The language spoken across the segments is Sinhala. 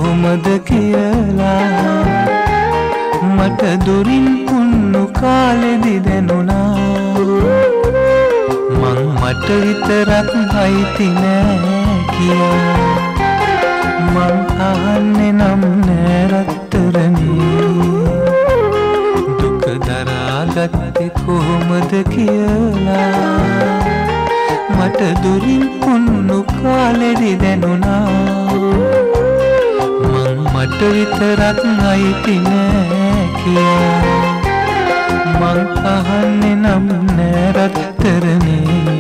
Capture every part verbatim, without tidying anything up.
කොහොමද කියලා මට දුරින් පුන්නු කාලෙදි දැනුණා මං මට විතරක් අයිති නෑ කියා මං අහන්නේ නම් නෑ රත්තරනේ දුක දරාගත්තේ කොහොමද කියලා මට දුරින් පුන්නු කාලෙදි දැනුණා මං මට විතරක් අයිති නෑ කියා මං අහන්නේ නම් නෑ රත්තරනේ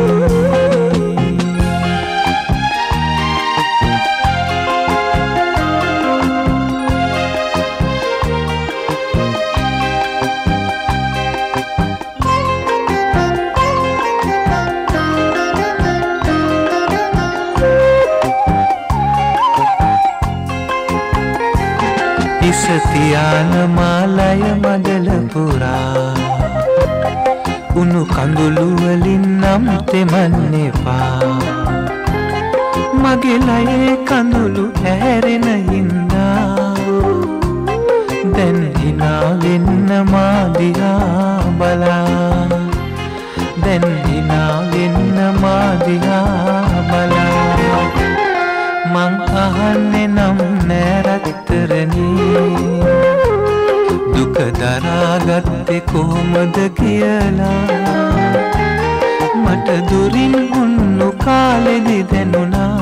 ඉසතියාන මාලය මඩල පුරා උණු කඳුළු වලින් නම් තෙමන්න එපා මගේ ලයේ කඳුළු හැරෙන හින්දා දැන් hina වෙන්න මා දිහා බලා දැන් hina වෙන්න මා දිහා බලා මං අහන්නේ නම් නෑ රත්තරනේ දුක දරාගත්තේ කොහොමද කියලා මට දුරින් උන්නු කාලෙදි දැනුණා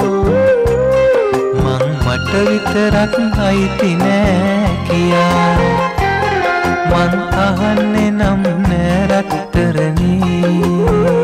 මං මට විතරක් අයිති නෑ කියා මං අහන්නේ නම් නෑ රත්තරනේ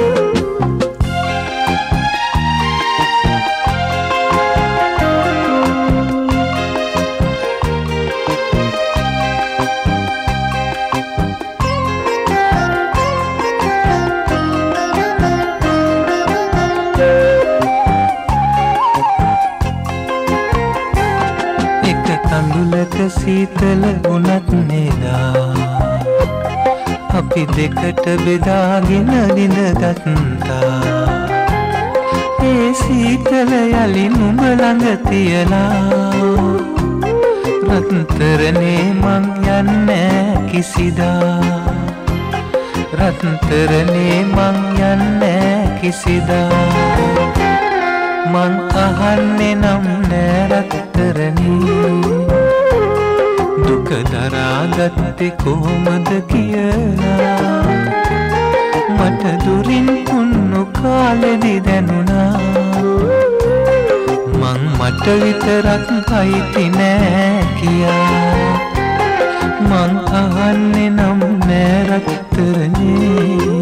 කඳුලක සීතල වුණත් නේදා අපි දෙකට බෙදාගෙන විඳගත්තා ඒ සීතල යලි නුඹ ළඟ තියලා රත්තරනේ මං යන්නේ කිසිදා රත්තරනේ මං යන්නේ කිසිදා මං අහන්නේ නම් නෑ රත්තරනේ දුක දරාගත්තේ කොහොමද කියලා මට දුරින් පුන්නු කාලෙදි දැනුණා මං මට විතරක් අයිති නෑ කියා මං අහන්නේ නම් නෑ රත්තරනේ